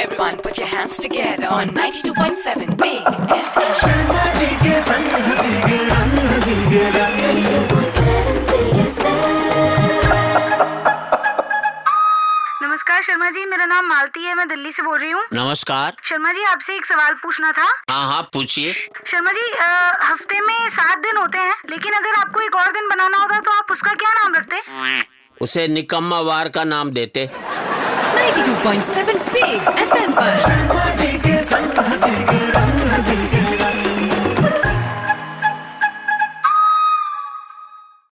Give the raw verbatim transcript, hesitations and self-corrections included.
everyone, put your hands together on ninety-two point seven Big F M. Sharma ji के संग हंसी के रंग हंसी के रंग ninety-two point seven Big F M. नमस्कार शर्मा जी, मेरा नाम मालती है, मैं दिल्ली से बोल रही हूँ। नमस्कार। शर्मा जी, आपसे एक सवाल पूछना था। हाँ हाँ पूछिए। शर्मा जी, आ, हफ्ते में सात दिन होते हैं, लेकिन अगर आपको एक और दिन बनाना होता तो आप उसका क्या नाम रखते? उसे निकम्मा वार का नाम देते। ninety-two point seven Big F M पर शर्मा जी के संग हंसी के